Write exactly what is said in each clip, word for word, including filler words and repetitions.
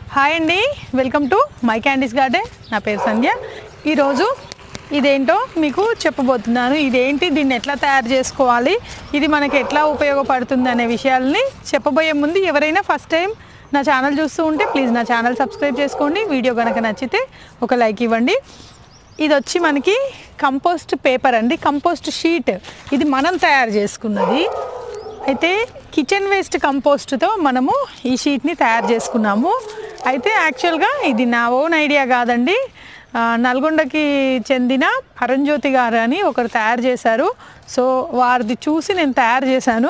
Hi అండి, welcome to my candies garden. నా పేరు సంధ్య. ఈరోజు ఇదేంటో మీకు చెప్పబోతున్నాను. ఇదేంటి, దీన్ని ఎట్లా తయారు చేసుకోవాలి, ఇది మనకి ఎట్లా ఉపయోగపడుతుంది అనే విషయాలని చెప్పబోయే ముందు ఎవరైనా ఫస్ట్ టైం నా ఛానల్ చూస్తూ ఉంటే ప్లీజ్ నా ఛానల్ సబ్స్క్రైబ్ చేసుకోండి. వీడియో కనుక నచ్చితే ఒక లైక్ ఇవ్వండి. ఇది వచ్చి మనకి కంపోస్ట్ పేపర్ అండి, కంపోస్ట్ షీట్. ఇది మనం తయారు చేసుకున్నది. అయితే కిచెన్ వేస్ట్ కంపోస్ట్తో మనము ఈ షీట్ని తయారు చేసుకున్నాము. అయితే యాక్చువల్గా ఇది నా ఓన్ ఐడియా కాదండి. నల్గొండకి చెందిన పరంజ్యోతి గారు అని ఒకరు తయారు చేశారు. సో వారిది చూసి నేను తయారు చేశాను.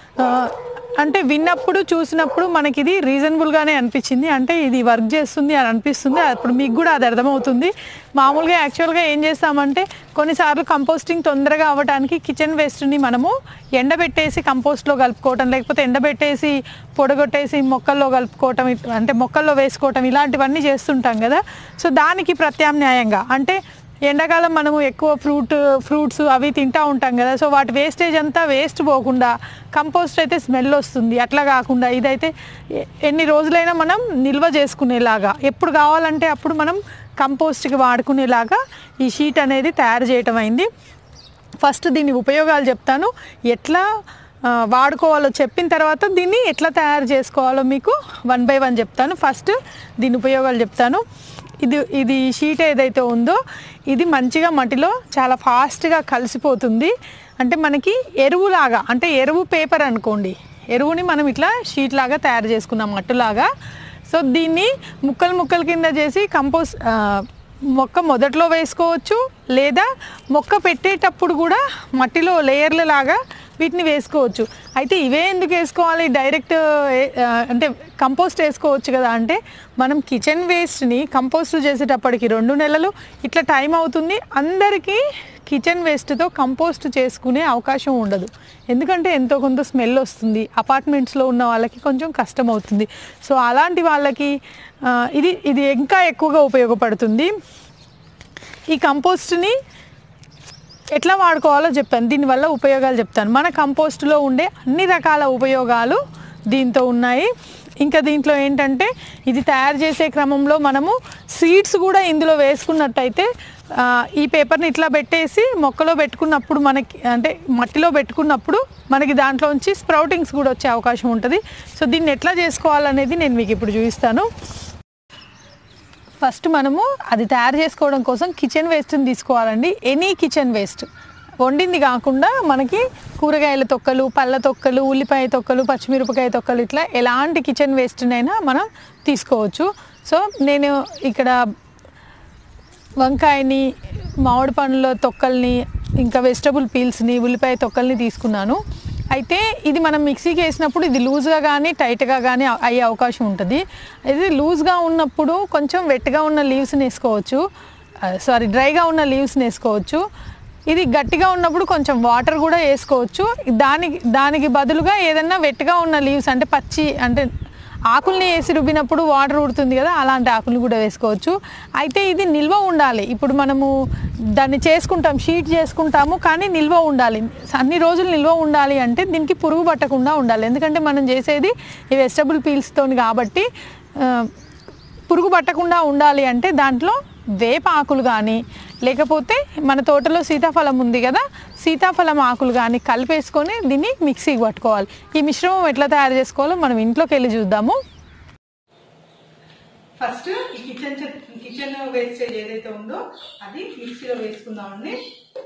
అంటే విన్నప్పుడు చూసినప్పుడు మనకి ఇది రీజనబుల్గానే అనిపించింది. అంటే ఇది వర్క్ చేస్తుంది అని అనిపిస్తుంది. అప్పుడు మీకు కూడా అది అర్థమవుతుంది. మామూలుగా యాక్చువల్గా ఏం చేస్తామంటే కొన్నిసార్లు కంపోస్టింగ్ తొందరగా అవ్వడానికి కిచెన్ వేస్ట్ని మనము ఎండబెట్టేసి కంపోస్ట్లో కలుపుకోవటం, లేకపోతే ఎండబెట్టేసి పొడగొట్టేసి మొక్కల్లో కలుపుకోవటం, అంటే మొక్కల్లో వేసుకోవటం, ఇలాంటివన్నీ చేస్తుంటాం కదా. సో దానికి ప్రత్యామ్నాయంగా అంటే ఎండాకాలం మనము ఎక్కువ ఫ్రూట్ ఫ్రూట్స్ అవి తింటూ ఉంటాం కదా. సో వాటి వేస్టేజ్ అంతా వేస్ట్ పోకుండా కంపోస్ట్ అయితే స్మెల్ వస్తుంది. అట్లా కాకుండా ఇదైతే ఎన్ని రోజులైనా మనం నిల్వ చేసుకునేలాగా, ఎప్పుడు కావాలంటే అప్పుడు మనం కంపోస్ట్కి వాడుకునేలాగా ఈ షీట్ అనేది తయారు చేయటం అయింది. ఫస్ట్ దీని ఉపయోగాలు చెప్తాను, ఎట్లా వాడుకోవాలో చెప్పిన తర్వాత దీన్ని ఎట్లా తయారు చేసుకోవాలో మీకు వన్ బై వన్ చెప్తాను. ఫస్ట్ దీని ఉపయోగాలు చెప్తాను. ఇది ఇది షీట్ ఏదైతే ఉందో ఇది మంచిగా మట్టిలో చాలా ఫాస్ట్గా కలిసిపోతుంది. అంటే మనకి ఎరువులాగా, అంటే ఎరువు పేపర్ అనుకోండి, ఎరువుని మనం ఇట్లా షీట్ లాగా తయారు చేసుకున్నాం మట్టులాగా. సో దీన్ని ముక్కలు ముక్కల కింద చేసి కంపోస్ట్ మొక్క మొదట్లో వేసుకోవచ్చు, లేదా మొక్క పెట్టేటప్పుడు కూడా మట్టిలో లేయర్ల లాగా వీటిని వేసుకోవచ్చు. అయితే ఇవే ఎందుకు వేసుకోవాలి, డైరెక్ట్ అంటే కంపోస్ట్ వేసుకోవచ్చు కదా అంటే మనం కిచెన్ వేస్ట్ని కంపోస్ట్ చేసేటప్పటికి రెండు నెలలు ఇట్లా టైం అవుతుంది. అందరికీ కిచెన్ వేస్ట్తో కంపోస్ట్ చేసుకునే అవకాశం ఉండదు, ఎందుకంటే ఎంతో కొంత స్మెల్ వస్తుంది. అపార్ట్మెంట్స్లో ఉన్న వాళ్ళకి కొంచెం కష్టం అవుతుంది. సో అలాంటి వాళ్ళకి ఇది ఇది ఇంకా ఎక్కువగా ఉపయోగపడుతుంది. ఈ కంపోస్ట్ని ఎట్లా వాడుకోవాలో చెప్తాను, దీనివల్ల ఉపయోగాలు చెప్తాను. మన కంపోస్ట్లో ఉండే అన్ని రకాల ఉపయోగాలు దీంతో ఉన్నాయి. ఇంకా దీంట్లో ఏంటంటే ఇది తయారు చేసే క్రమంలో మనము సీడ్స్ కూడా ఇందులో వేసుకున్నట్టయితే ఈ పేపర్ని ఇట్లా పెట్టేసి మొక్కలో పెట్టుకున్నప్పుడు మనకి, అంటే మట్టిలో పెట్టుకున్నప్పుడు మనకి దాంట్లోంచి స్ప్రౌటింగ్స్ కూడా వచ్చే అవకాశం ఉంటుంది. సో దీన్ని ఎట్లా చేసుకోవాలనేది నేను మీకు ఇప్పుడు చూపిస్తాను. ఫస్ట్ మనము అది తయారు చేసుకోవడం కోసం కిచెన్ వేస్ట్ని తీసుకోవాలండి. ఎనీ కిచెన్ వేస్ట్, వండింది కాకుండా మనకి కూరగాయల తొక్కలు, పళ్ళ తొక్కలు, ఉల్లిపాయ తొక్కలు, పచ్చిమిరపకాయ తొక్కలు, ఇట్లా ఎలాంటి కిచెన్ వేస్ట్నైనా మనం తీసుకోవచ్చు. సో నేను ఇక్కడ వంకాయని, మామిడి పండ్ల తొక్కల్ని, ఇంకా వెజిటబుల్ పీల్స్ని, ఉల్లిపాయ తొక్కల్ని తీసుకున్నాను. అయితే ఇది మనం మిక్సీకి వేసినప్పుడు ఇది లూజ్గా కానీ టైట్గా కానీ అయ్యే అవకాశం ఉంటుంది. ఇది లూజ్గా ఉన్నప్పుడు కొంచెం వెట్గా ఉన్న లీవ్స్ని వేసుకోవచ్చు, సారీ డ్రైగా ఉన్న లీవ్స్ని వేసుకోవచ్చు. ఇది గట్టిగా ఉన్నప్పుడు కొంచెం వాటర్ కూడా వేసుకోవచ్చు. దానికి దానికి బదులుగా ఏదన్నా వెట్గా ఉన్న లీవ్స్, అంటే పచ్చి, అంటే ఆకుల్ని వేసి రుబ్బినప్పుడు వాటర్ ఉడుతుంది కదా, అలాంటి ఆకుల్ని కూడా వేసుకోవచ్చు. అయితే ఇది నిల్వ ఉండాలి. ఇప్పుడు మనము దాన్ని చేసుకుంటాం, షీట్ చేసుకుంటాము, కానీ నిల్వ ఉండాలి. అన్ని రోజులు నిల్వ ఉండాలి అంటే దీనికి పురుగు పట్టకుండా ఉండాలి. ఎందుకంటే మనం చేసేది ఈ వెజిటబుల్ పీల్స్తో కాబట్టి పురుగు పట్టకుండా ఉండాలి అంటే దాంట్లో వేప ఆకులు కానీ, లేకపోతే మన తోటలో సీతాఫలం ఉంది కదా, సీతాఫలం ఆకులు కానీ కలిపేసుకొని దీన్ని మిక్సీకి పట్టుకోవాలి. ఈ మిశ్రమం ఎట్లా తయారు చేసుకోవాలో మనం ఇంట్లోకి వెళ్ళి చూద్దాము. ఫస్ట్ ఈ కిచెన్ కిచెన్ వేస్టేజ్ ఏదైతే ఉందో అది మిక్సీలో వేసుకుందామండి.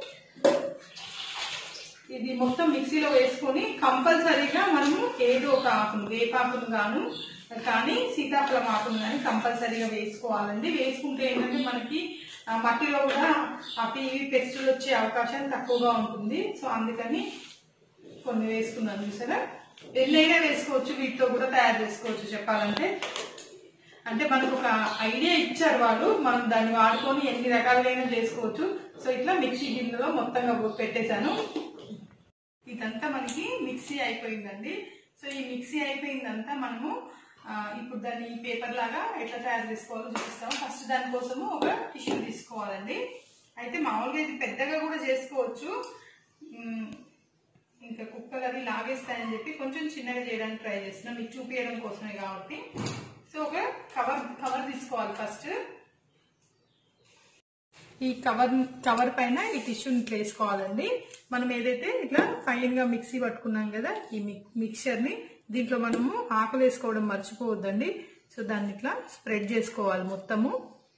ఇది మొత్తం మిక్సీలో వేసుకొని కంపల్సరీగా మనము ఏదో ఒక ఆకును, వేపాకును గాను కానీ సీతాఫలం ఆకును కానీ కంపల్సరీగా వేసుకోవాలండి. వేసుకుంటే ఏంటంటే మనకి మట్టిలో కూడా అవి ఇవి పెస్టులు వచ్చే అవకాశం తక్కువగా ఉంటుంది. సో అందుకని కొన్ని వేసుకున్నాను. చూసారా, ఎన్నైనా వేసుకోవచ్చు, వీటితో కూడా తయారు చేసుకోవచ్చు చెప్పాలంటే. అంటే మనకు ఒక ఐడియా ఇచ్చారు వాళ్ళు, మనం దాన్ని వాడుకొని ఎన్ని రకాలైనా చేసుకోవచ్చు. సో ఇట్లా మిక్సీ గిన్నెలో మొత్తంగా పెట్టేశాను. ఇదంతా మనకి మిక్సీ అయిపోయిందండి. సో ఈ మిక్సీ అయిపోయిందంతా మనము ఇప్పుడు దాన్ని పేపర్ లాగా ఎట్లా తయారు చేసుకోవాలో చూపిస్తాము. ఫస్ట్ దానికోసము ఒక టిష్యూ తీసుకోవాలండి. అయితే మామూలుగా ఇది పెద్దగా కూడా చేసుకోవచ్చు, ఇంకా కుక్కలు అవి లాగేస్తాయని చెప్పి కొంచెం చిన్నగా చేయడానికి ట్రై చేస్తున్నాం, మీకు చూపించడం కోసమే కాబట్టి. సో ఒక కవర్ చేసుకోవాలి. ఫస్ట్ ఈ కవర్ కవర్ పైన ఈ టిష్యూని ఇట్లా వేసుకోవాలండి. మనం ఏదైతే ఇట్లా ఫైన్ గా మిక్సీ పట్టుకున్నాం కదా ఈ మిక్చర్ ని దీంట్లో మనము ఆకులు వేసుకోవడం మర్చిపోవద్దండి. సో దాన్ని ఇట్లా స్ప్రెడ్ చేసుకోవాలి మొత్తము.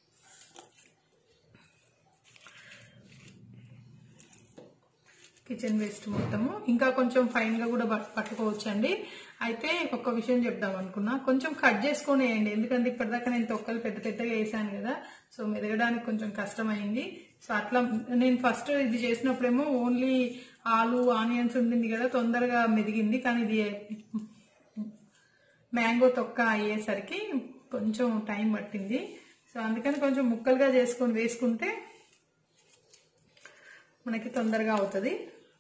కిచెన్ వేస్ట్ మొత్తము ఇంకా కొంచెం ఫైన్ గా కూడా పట్టుకోవచ్చండి. అయితే ఒక్క విషయం చెప్దాం అనుకున్నా, కొంచెం కట్ చేసుకొని వేయండి. ఎందుకంటే ఇప్పటిదాకా నేను తొక్కలు పెద్ద పెద్దగా వేసాను కదా, సో మెదగడానికి కొంచెం కష్టమైంది. సో అట్లా నేను ఫస్ట్ ఇది చేసినప్పుడేమో ఓన్లీ ఆలు ఆనియన్స్ ఉండింది కదా, తొందరగా మెదిగింది. కానీ ఇది మ్యాంగో తొక్క అయ్యేసరికి కొంచెం టైం పట్టింది. సో అందుకని కొంచెం ముక్కలుగా చేసుకొని వేసుకుంటే మనకి తొందరగా అవుతుంది.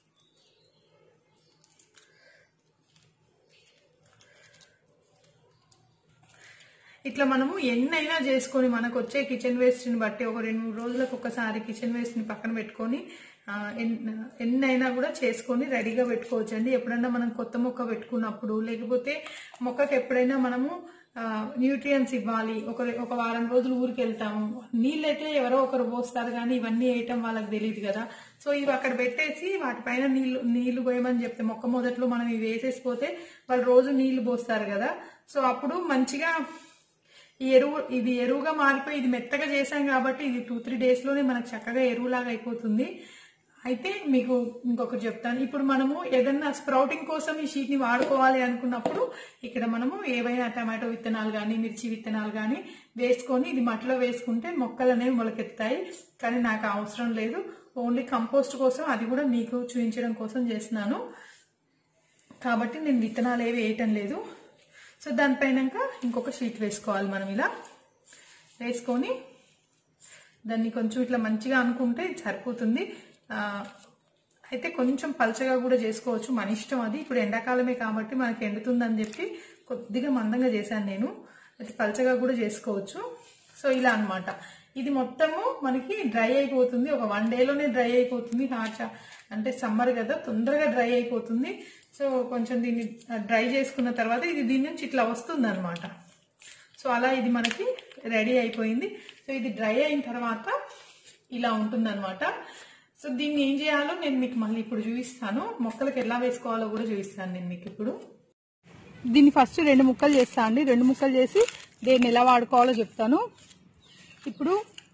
ఇట్లా మనము ఎన్నైనా చేసుకొని మనకు వచ్చే కిచెన్ వేస్ట్ ని బట్టి ఒక రెండు మూడు రోజులకు ఒకసారి కిచెన్ వేస్ట్ ని పక్కన పెట్టుకొని ఎన్నైనా కూడా చేసుకొని రెడీగా పెట్టుకోవచ్చు అండి. ఎప్పుడైనా మనం కొత్త మొక్క పెట్టుకున్నప్పుడు, లేకపోతే మొక్కకి ఎప్పుడైనా మనము న్యూట్రియన్స్ ఇవ్వాలి, ఒక ఒక వారం రోజులు ఊరికి వెళ్తాము, నీళ్ళైతే ఎవరో ఒకరు పోస్తారు కానీ ఇవన్నీ వేయటం వాళ్ళకి తెలియదు కదా. సో ఇవి అక్కడ పెట్టేసి వాటిపైన నీళ్లు నీళ్లు పోయమని చెప్తే మొక్క మొదట్లో మనం ఇవి వేసేసిపోతే వాళ్ళు రోజు నీళ్లు పోస్తారు కదా. సో అప్పుడు మంచిగా ఈ ఎరువు ఇది ఎరువుగా మారిపోయి ఇది మెత్తగా చేశాం కాబట్టి ఇది టూ త్రీ డేస్ లోనే మనకు చక్కగా ఎరువులాగా అయిపోతుంది. అయితే మీకు ఇంకొకటి చెప్తాను, ఇప్పుడు మనము ఏదన్నా స్ప్రౌటింగ్ కోసం ఈ షీట్ ని వాడుకోవాలి అనుకున్నప్పుడు ఇక్కడ మనము ఏవైనా టమాటో విత్తనాలు కానీ మిర్చి విత్తనాలు కానీ వేసుకొని ఇది మట్టిలో వేసుకుంటే మొక్కలు అనేవి మొలకెత్తాయి. కానీ నాకు అవసరం లేదు, ఓన్లీ కంపోస్ట్ కోసం, అది కూడా మీకు చూపించడం కోసం చేస్తున్నాను కాబట్టి నేను విత్తనాలు ఏవి వేయటం లేదు. సో దానిపైన ఇంకొక షీట్ వేసుకోవాలి. మనం ఇలా వేసుకొని దాన్ని కొంచెం ఇట్లా మంచిగా అనుకుంటే సరిపోతుంది. అయితే కొంచెం పల్చగా కూడా చేసుకోవచ్చు, మన ఇష్టం అది. ఇప్పుడు ఎండాకాలమే కాబట్టి మనకి ఎండుతుందని చెప్పి కొద్దిగా మందంగా చేశాను నేను. అయితే పల్చగా కూడా చేసుకోవచ్చు. సో ఇలా అన్నమాట. ఇది మొత్తము మనకి డ్రై అయిపోతుంది, ఒక వన్ డేలోనే డ్రై అయిపోతుంది. హాట్ అంటే సమ్మర్ కదా, తొందరగా డ్రై అయిపోతుంది. సో కొంచెం దీన్ని డ్రై చేసుకున్న తర్వాత ఇది దీని నుంచి ఇట్లా వస్తుంది అనమాట. సో అలా ఇది మనకి రెడీ అయిపోయింది. సో ఇది డ్రై అయిన తర్వాత ఇలా ఉంటుంది అనమాట. సో దీన్ని ఏం చేయాలో నేను మీకు మళ్ళీ ఇప్పుడు చూపిస్తాను, మొక్కలకు ఎలా వేసుకోవాలో కూడా చూపిస్తాను నేను మీకు ఇప్పుడు. దీన్ని ఫస్ట్ రెండు ముక్కలు చేస్తా అండి. రెండు ముక్కలు చేసి దీన్ని ఎలా వాడుకోవాలో చెప్తాను. ఇప్పుడు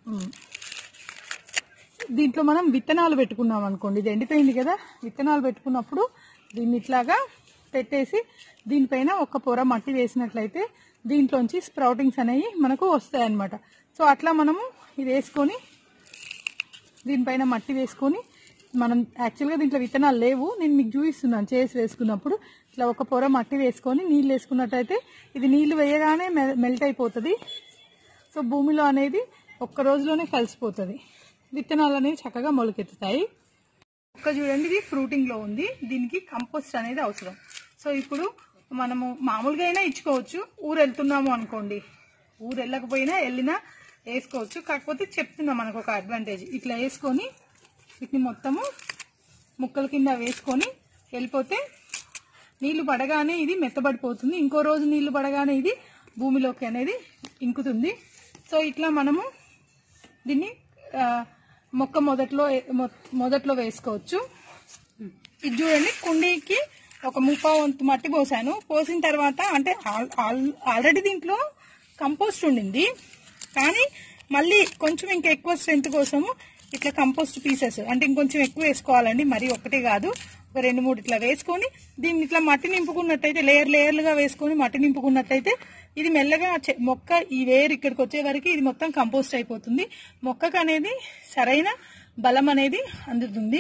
దీంట్లో మనం విత్తనాలు పెట్టుకున్నాం అనుకోండి, ఇది ఎండిపోయింది కదా, విత్తనాలు పెట్టుకున్నప్పుడు దీన్ని ఇట్లాగా పెట్టేసి దీనిపైన ఒక పొర మట్టి వేసినట్లయితే దీంట్లోంచి స్ప్రౌటింగ్స్ అనేవి మనకు వస్తాయి అన్నమాట. సో అట్లా మనము ఇది వేసుకొని దీనిపైన మట్టి వేసుకొని, మనం యాక్చువల్గా దీంట్లో విత్తనాలు లేవు, నేను మీకు చూపిస్తున్నాను చేసి వేసుకున్నప్పుడు. ఇట్లా ఒక పొర మట్టి వేసుకొని నీళ్ళు వేసుకున్నట్టయితే ఇది నీళ్లు వేయగానే మెల్ట్ అయిపోతుంది. సో భూమిలో అనేది ఒక్క రోజులోనే కలిసిపోతుంది, విత్తనాలు అనేవి చక్కగా మొలకెత్తుతాయి. ఒక్క చూడండి, ఇది ఫ్రూటింగ్ లో ఉంది, దీనికి కంపోస్ట్ అనేది అవసరం. సో ఇప్పుడు మనము మామూలుగా అయినా ఇచ్చుకోవచ్చు, ఊరు వెళ్తున్నాము అనుకోండి, ఊరు వెళ్ళకపోయినా వెళ్ళినా వేసుకోవచ్చు. కాకపోతే చెప్తున్నా మనకు ఒక అడ్వాంటేజ్, ఇట్లా వేసుకొని వీటిని మొత్తము ముక్కల కింద వేసుకొని వెళ్ళిపోతే నీళ్లు పడగానే ఇది మెత్తబడిపోతుంది. ఇంకో రోజు నీళ్లు పడగానే ఇది భూమిలోకి అనేది ఇంకుతుంది. సో ఇట్లా మనము దీన్ని మొక్క మొదట్లో మొదట్లో వేసుకోవచ్చు. ఇది చూడండి, కుండీకి ఒక ముప్పావు వంతు మట్టి పోసాను. పోసిన తర్వాత అంటే ఆల్రెడీ దీంట్లో కంపోస్ట్ ఉండింది, కానీ మళ్ళీ కొంచెం ఇంకా ఎక్కువ స్ట్రెంత్ కోసము ఇట్లా కంపోస్ట్ పీసెస్ అంటే ఇంకొంచెం ఎక్కువ వేసుకోవాలండి, మరి ఒకటే కాదు, ఒక రెండు మూడు ఇట్లా వేసుకొని దీన్ని ఇట్లా మట్టి నింపుకున్నట్టయితే, లేయర్ లేయర్లుగా వేసుకొని మట్టి నింపుకున్నట్టయితే ఇది మెల్లగా మొక్క ఈ వేరు ఇక్కడికి వచ్చే వరకు ఇది మొత్తం కంపోస్ట్ అయిపోతుంది. మొక్కకు అనేది సరైన బలం అనేది అందుతుంది.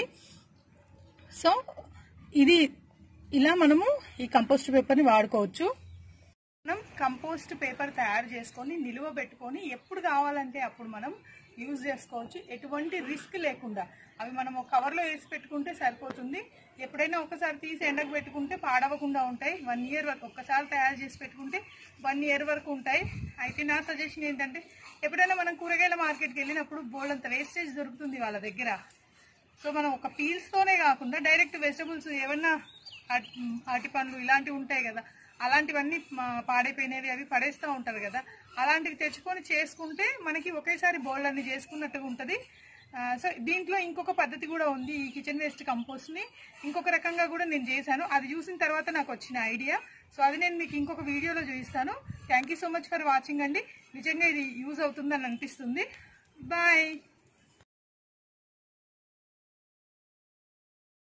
సో ఇది ఇలా మనము ఈ కంపోస్ట్ పేపర్ని వాడుకోవచ్చు. మనం కంపోస్ట్ పేపర్ తయారు చేసుకొని నిలువ పెట్టుకొని ఎప్పుడు కావాలంటే అప్పుడు మనం యూజ్ చేసుకోవచ్చు, ఎటువంటి రిస్క్ లేకుండా. అవి మనం ఒక కవర్లో వేసి పెట్టుకుంటే సరిపోతుంది. ఎప్పుడైనా ఒకసారి తీసి ఎండకు పెట్టుకుంటే పాడవకుండా ఉంటాయి. వన్ ఇయర్ వరకు ఒక్కసారి తయారు చేసి పెట్టుకుంటే వన్ ఇయర్ వరకు ఉంటాయి. అయితే నా సజెషన్ ఏంటంటే, ఎప్పుడైనా మనం కూరగాయల మార్కెట్కి వెళ్ళినప్పుడు బోల్డంత వేస్టేజ్ దొరుకుతుంది వాళ్ళ దగ్గర. సో మనం ఒక పీల్స్తోనే కాకుండా డైరెక్ట్ వెజిటబుల్స్ ఏమన్నా అరటి పండ్లు ఇలాంటివి ఉంటాయి కదా, అలాంటివన్నీ పాడైపోయినవి అవి పడేస్తూ ఉంటారు కదా, అలాంటివి తెచ్చుకొని చేసుకుంటే మనకి ఒకేసారి బౌల్ అన్ని చేసుకున్నట్టుగా ఉంటుంది. సో దీంట్లో ఇంకొక పద్ధతి కూడా ఉంది. ఈ కిచెన్ వేస్ట్ కంపోస్ట్ ని ఇంకొక రకంగా కూడా నేను చేశాను. అది చూసిన తర్వాత నాకు వచ్చిన ఐడియా. సో అది నేను మీకు ఇంకొక వీడియోలో చూపిస్తాను. Thank you so much for watching అండి. నిజంగా ఇది యూజ్ అవుతుందని అనిపిస్తుంది. బాయ్.